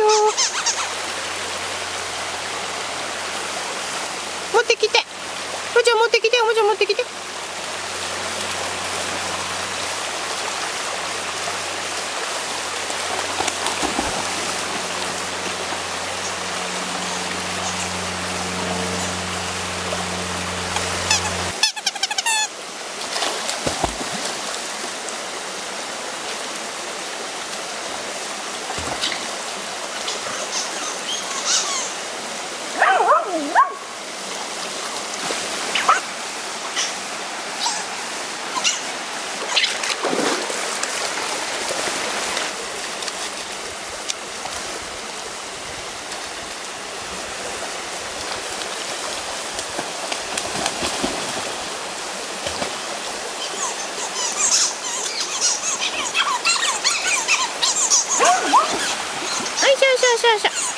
持ってきて。おもちゃ持ってきて。おもちゃ持ってきて。よいしょよいしょよいしょ。